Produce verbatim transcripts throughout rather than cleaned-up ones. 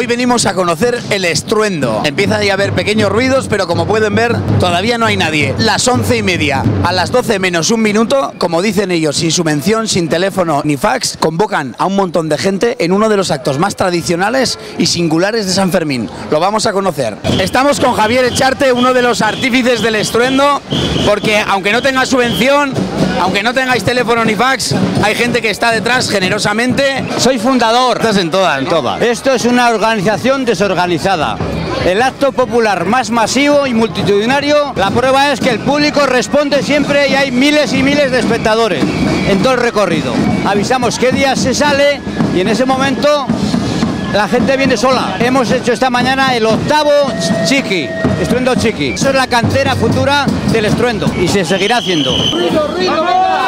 Hoy venimos a conocer el estruendo. Empieza ya a haber pequeños ruidos, pero como pueden ver, todavía no hay nadie. Las once y media, a las doce menos un minuto, como dicen ellos, sin subvención, sin teléfono ni fax, convocan a un montón de gente en uno de los actos más tradicionales y singulares de San Fermín. Lo vamos a conocer. Estamos con Javier Echarte, uno de los artífices del estruendo, porque aunque no tenga subvención, aunque no tengáis teléfono ni fax, hay gente que está detrás generosamente. Soy fundador. Estás en todas, en ¿no? todas. Esto es una organización desorganizada. El acto popular más masivo y multitudinario, la prueba es que el público responde siempre y hay miles y miles de espectadores en todo el recorrido. Avisamos qué día se sale y en ese momento la gente viene sola. Hemos hecho esta mañana el octavo chiqui, estruendo chiqui. Eso es la cantera futura del estruendo y se seguirá haciendo. ¡Ruido, ruido,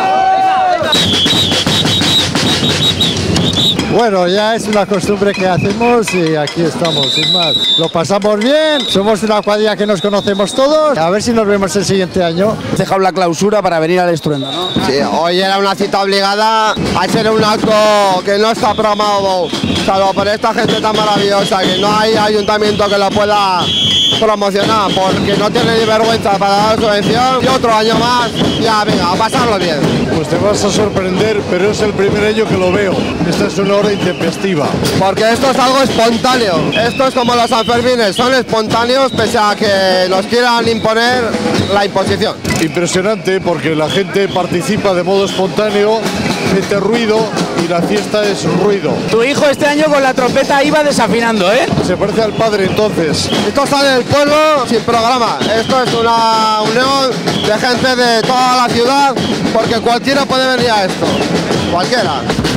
Bueno, ya es una costumbre que hacemos y aquí estamos, sin más. Lo pasamos bien, somos una cuadrilla que nos conocemos todos. A ver si nos vemos el siguiente año. Has dejado la clausura para venir al estruendo, ¿no? Sí, hoy era una cita obligada a ser un acto que no está programado, salvo por esta gente tan maravillosa, que no hay ayuntamiento que lo pueda promocionar, porque no tiene ni vergüenza para dar subvención. Y otro año más, ya venga, a pasarlo bien. Pues te vas a sorprender, pero es el primer año que lo veo. Esta es una hora intempestiva. Porque esto es algo espontáneo. Esto es como los Sanfermines, son espontáneos pese a que nos quieran imponer la imposición. Impresionante porque la gente participa de modo espontáneo, mete ruido y la fiesta es ruido. Tu hijo este año con la trompeta iba desafinando, ¿eh? Se parece al padre entonces. Esto sale del pueblo sin programa. Esto es una unión de gente de toda la ciudad, porque cualquiera puede venir a esto. Cualquiera.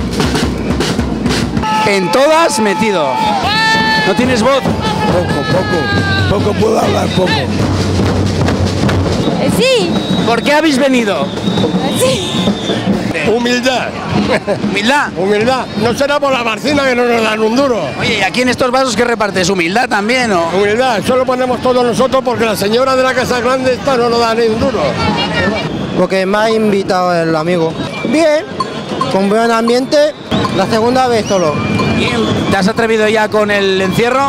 En todas metido. ¿No tienes voz? Poco, poco. Poco puedo hablar, poco. Sí. ¿Por qué habéis venido? Sí. Humildad. ¿Humildad? Humildad. No será por la marcina que no nos dan un duro. Oye, ¿y aquí en estos vasos qué repartes? ¿Humildad también o...? Humildad. Solo ponemos todos nosotros porque la señora de la Casa Grande esta no nos da ni un duro. Porque me ha invitado el amigo. Bien, con buen ambiente. La segunda vez solo. ¿Y te has atrevido ya con el encierro?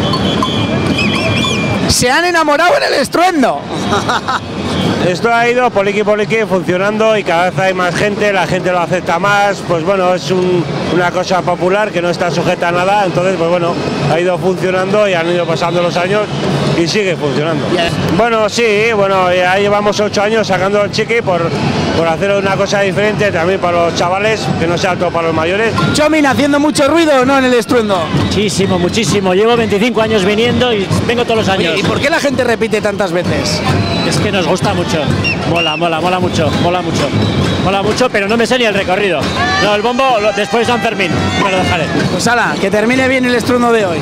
Se han enamorado en el estruendo. Esto ha ido poliqui poliqui funcionando y cada vez hay más gente, la gente lo acepta más, pues bueno, es un, una cosa popular que no está sujeta a nada, entonces pues bueno, ha ido funcionando y han ido pasando los años y sigue funcionando. Bueno, sí, bueno, ya llevamos ocho años sacando el chiqui por, por hacer una cosa diferente también para los chavales, que no sea todo para los mayores. Chomin, ¿haciendo mucho ruido o no en el estruendo? Muchísimo, muchísimo. Llevo veinticinco años viniendo y vengo todos los años. Oye, ¿y por qué la gente repite tantas veces? Es que nos gusta mucho. Mola, mola, mola mucho, mola mucho. Mola mucho, pero no me sé ni el recorrido. No, el bombo lo, después de San Fermín, me lo dejaré. Pues ala, que termine bien el estruendo de hoy.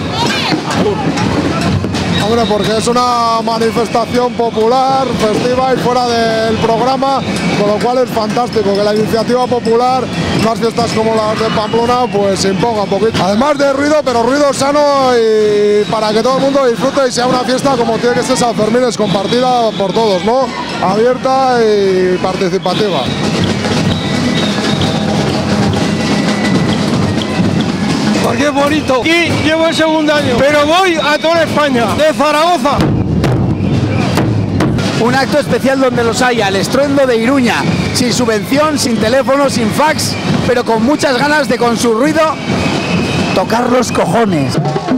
Hombre, porque es una manifestación popular, festiva y fuera del programa, con lo cual es fantástico que la iniciativa popular, unas fiestas como las de Pamplona, pues se imponga un poquito. Además de ruido, pero ruido sano y para que todo el mundo disfrute y sea una fiesta como tiene que ser San Fermín, es compartida por todos, ¿no? Abierta y participativa. Porque es bonito. Y llevo el segundo año, pero voy a toda España, de Zaragoza. Un acto especial donde los haya, el estruendo de Iruña, sin subvención, sin teléfono, sin fax, pero con muchas ganas de con su ruido tocar los cojones.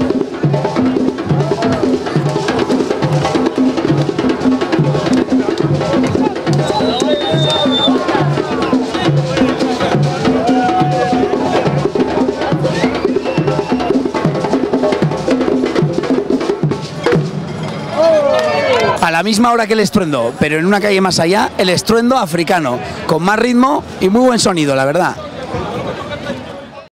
A la misma hora que el estruendo, pero en una calle más allá, el estruendo africano, con más ritmo y muy buen sonido, la verdad.